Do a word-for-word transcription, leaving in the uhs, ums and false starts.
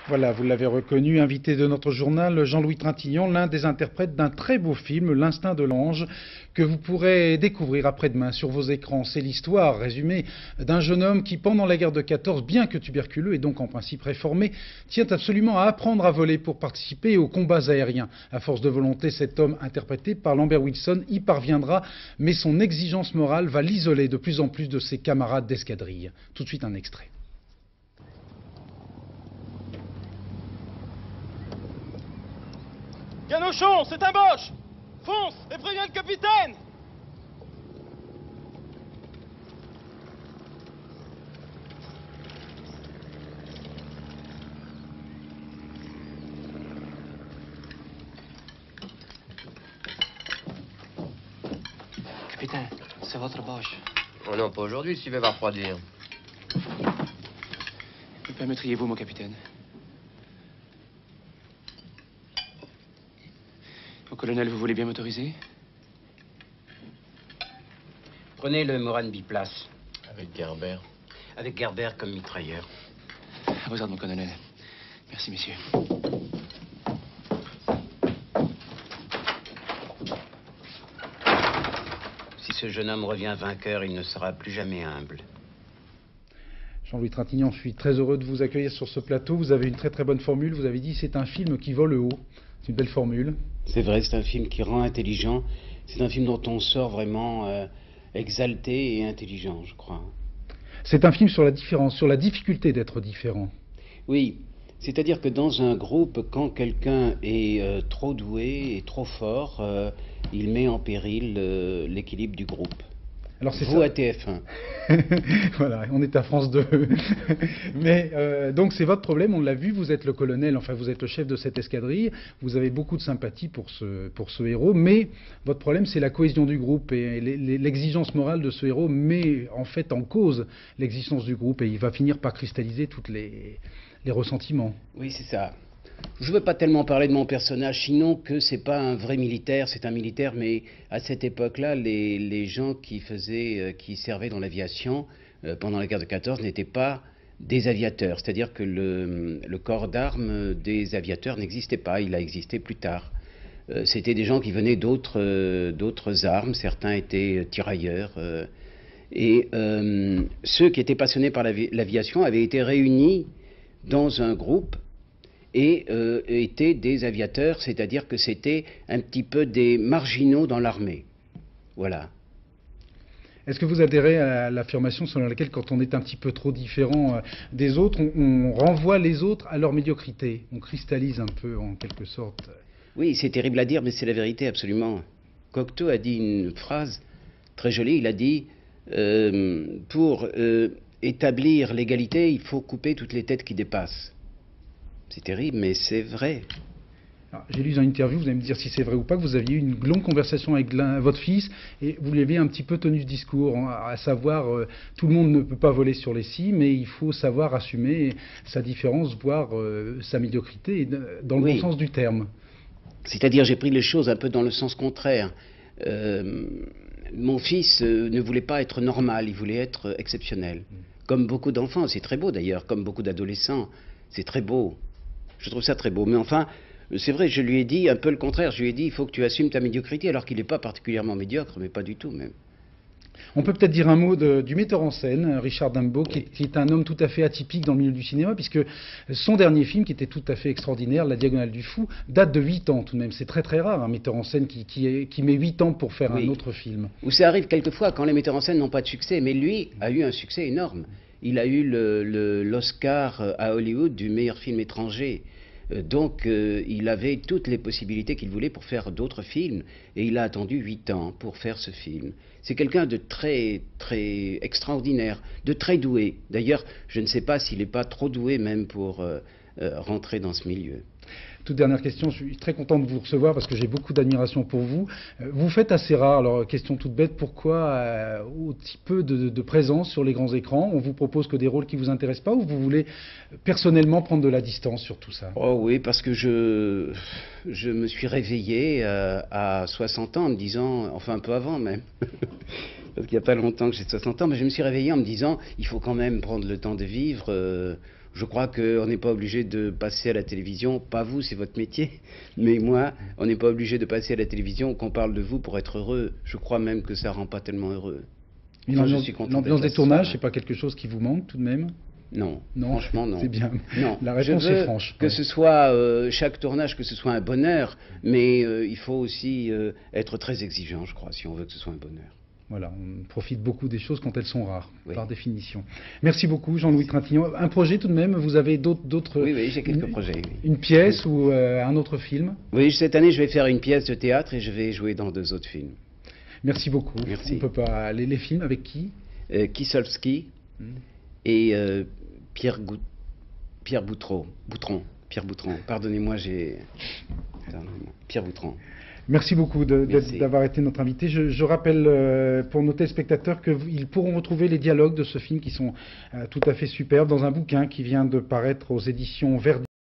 Voilà, vous l'avez reconnu, invité de notre journal, Jean-Louis Trintignant, l'un des interprètes d'un très beau film, L'Instinct de l'Ange, que vous pourrez découvrir après-demain sur vos écrans. C'est l'histoire résumée d'un jeune homme qui, pendant la guerre de quatorze, bien que tuberculeux et donc en principe réformé, tient absolument à apprendre à voler pour participer aux combats aériens. À force de volonté, cet homme, interprété par Lambert Wilson, y parviendra, mais son exigence morale va l'isoler de plus en plus de ses camarades d'escadrille. Tout de suite un extrait. Canochon, c'est un Boche! Fonce et préviens le capitaine! Capitaine, c'est votre Boche. Oh non, pas aujourd'hui, s'il va refroidir. Me permettriez-vous, mon capitaine? Au colonel, vous voulez bien m'autoriser? Prenez le Morane biplace. Avec Gerber. Avec Gerber comme mitrailleur. À vos ordres, mon colonel. Merci, messieurs. Si ce jeune homme revient vainqueur, il ne sera plus jamais humble. Jean-Louis Trintignant, je suis très heureux de vous accueillir sur ce plateau. Vous avez une très très bonne formule. Vous avez dit c'est un film qui vole haut. C'est une belle formule. C'est vrai, c'est un film qui rend intelligent. C'est un film dont on sort vraiment euh, exalté et intelligent, je crois. C'est un film sur la différence, sur la difficulté d'être différent. Oui, c'est-à-dire que dans un groupe, quand quelqu'un est euh, trop doué et trop fort, euh, il met en péril euh, l'équilibre du groupe. Alors c'est vous ça. à T F un. Voilà, on est à France deux. Mais euh, donc c'est votre problème, on l'a vu, vous êtes le colonel, enfin vous êtes le chef de cette escadrille, vous avez beaucoup de sympathie pour ce, pour ce héros, mais votre problème c'est la cohésion du groupe et l'exigence morale de ce héros met en fait en cause l'existence du groupe et il va finir par cristalliser tous les, les ressentiments. Oui, c'est ça. Je ne veux pas tellement parler de mon personnage, sinon que c'est pas un vrai militaire, c'est un militaire, mais à cette époque-là, les, les gens qui faisaient, euh, qui servaient dans l'aviation euh, pendant la guerre de quatorze n'étaient pas des aviateurs, c'est-à-dire que le, le corps d'armes des aviateurs n'existait pas, il a existé plus tard. Euh, C'était des gens qui venaient d'autres euh, d'autres armes, certains étaient tirailleurs, euh, et euh, ceux qui étaient passionnés par l'aviation avaient été réunis dans un groupe et euh, étaient des aviateurs, c'est-à-dire que c'était un petit peu des marginaux dans l'armée. Voilà. Est-ce que vous adhérez à l'affirmation selon laquelle quand on est un petit peu trop différent des autres, on, on renvoie les autres à leur médiocrité? On cristallise un peu en quelque sorte. Oui, c'est terrible à dire, mais c'est la vérité absolument. Cocteau a dit une phrase très jolie, il a dit euh, pour euh, établir l'égalité, il faut couper toutes les têtes qui dépassent. C'est terrible, mais c'est vrai. J'ai lu dans une interview, vous allez me dire si c'est vrai ou pas, que vous aviez eu une longue conversation avec votre fils et vous lui aviez un petit peu tenu ce discours, hein, à savoir euh, tout le monde ne peut pas voler sur les cimes, mais il faut savoir assumer sa différence, voire euh, sa médiocrité, dans le oui. bon sens du terme. C'est-à-dire, j'ai pris les choses un peu dans le sens contraire. Euh, mon fils euh, ne voulait pas être normal, il voulait être exceptionnel. Mm. Comme beaucoup d'enfants, c'est très beau d'ailleurs, comme beaucoup d'adolescents, c'est très beau. Je trouve ça très beau. Mais enfin, c'est vrai, je lui ai dit un peu le contraire. Je lui ai dit, il faut que tu assumes ta médiocrité, alors qu'il n'est pas particulièrement médiocre, mais pas du tout même. On peut peut-être dire un mot de, du metteur en scène, Richard Dimbaud, qui, qui est un homme tout à fait atypique dans le milieu du cinéma, puisque son dernier film, qui était tout à fait extraordinaire, La Diagonale du Fou, date de huit ans tout de même. C'est très très rare, un metteur en scène qui, qui, est, qui met huit ans pour faire oui. un autre film. Ou ça arrive quelquefois quand les metteurs en scène n'ont pas de succès, mais lui a eu un succès énorme. Il a eu l'Oscar à Hollywood du meilleur film étranger. Donc euh, il avait toutes les possibilités qu'il voulait pour faire d'autres films. Et il a attendu huit ans pour faire ce film. C'est quelqu'un de très, très extraordinaire, de très doué. D'ailleurs, je ne sais pas s'il n'est pas trop doué même pour euh, euh, rentrer dans ce milieu. Toute dernière question, je suis très content de vous recevoir parce que j'ai beaucoup d'admiration pour vous. Vous faites assez rare, alors question toute bête, pourquoi euh, aussi peu de, de présence sur les grands écrans? On vous propose que des rôles qui ne vous intéressent pas ou vous voulez personnellement prendre de la distance sur tout ça? Oh oui, parce que je, je me suis réveillé euh, à soixante ans en me disant, enfin un peu avant même, parce qu'il n'y a pas longtemps que j'ai soixante ans, mais je me suis réveillé en me disant, il faut quand même prendre le temps de vivre. Euh, Je crois qu'on n'est pas obligé de passer à la télévision, pas vous, c'est votre métier, mais moi, on n'est pas obligé de passer à la télévision qu'on parle de vous pour être heureux. Je crois même que ça rend pas tellement heureux. Une Enfin, je ambiance- suis content L'ambiance d'être là des ce tournages, soir. c'est pas quelque chose qui vous manque tout de même? Non, Non, franchement non. c'est bien. Non. La réponse Je veux est franche. Que Ouais. ce soit euh, chaque tournage, que ce soit un bonheur, mais euh, il faut aussi euh, être très exigeant, je crois, si on veut que ce soit un bonheur. Voilà, on profite beaucoup des choses quand elles sont rares, Oui. par définition. Merci beaucoup, Jean-Louis Trintignant. Un projet tout de même, vous avez d'autres... d'autres- Oui, oui, j'ai quelques une, projets. Oui. Une pièce ou euh, un autre film? Oui, cette année, je vais faire une pièce de théâtre et je vais jouer dans deux autres films. Merci beaucoup. Merci. On peut pas... Les, les films, avec qui? Euh, Kieslowski Hmm. et euh, Pierre, Gou- Pierre Boutron. Boutron. Pierre Boutron. Pardonnez-moi, j'ai... Pardonnez-moi. Pierre Boutron. Merci beaucoup de- de- Merci. d'avoir été notre invité. Je, je rappelle euh, pour nos téléspectateurs qu'ils pourront retrouver les dialogues de ce film qui sont euh, tout à fait superbes dans un bouquin qui vient de paraître aux éditions Verdi.